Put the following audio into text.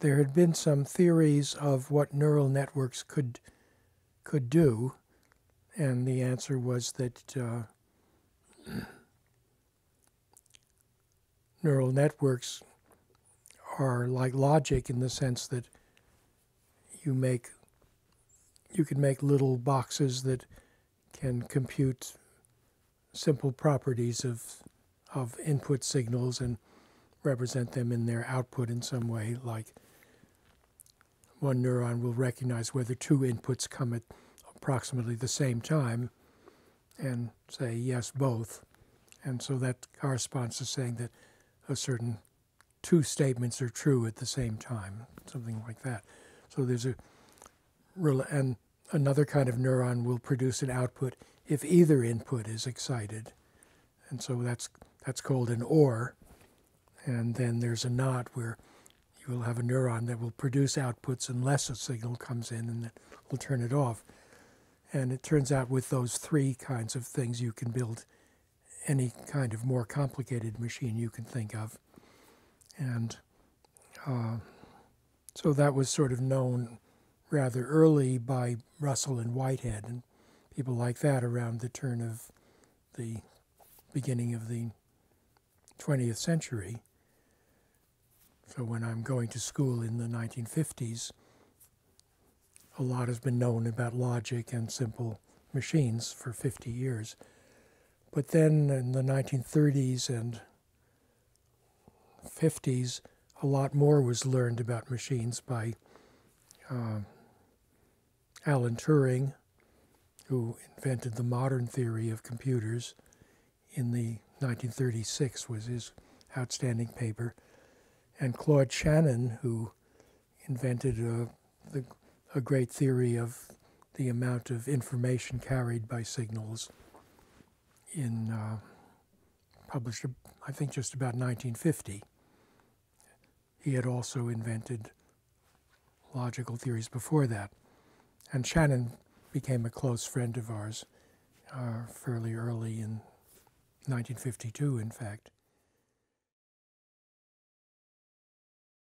there had been some theories of what neural networks could do, and the answer was that neural networks are like logic in the sense that you can make little boxes that can compute simple properties of input signals and represent them in their output in some way, like one neuron will recognize whether two inputs come at approximately the same time and say yes, both. And so that corresponds to saying that a certain two statements are true at the same time, something like that. So there's and another kind of neuron will produce an output if either input is excited. And so that's called an OR. And then there's a NOT where you will have a neuron that will produce outputs unless a signal comes in and it will turn it off. And it turns out with those three kinds of things you can build any kind of more complicated machine you can think of. And so that was sort of known rather early by Russell and Whitehead and people like that around the turn of the beginning of the 20th century. So when I'm going to school in the 1950s, a lot has been known about logic and simple machines for 50 years. But then in the 1930s and 50s, a lot more was learned about machines by Alan Turing, who invented the modern theory of computers in the 1936 was his outstanding paper, and Claude Shannon, who invented a great theory of the amount of information carried by signals published, I think, just about 1950. He had also invented logical theories before that. And Shannon became a close friend of ours fairly early in 1952, in fact.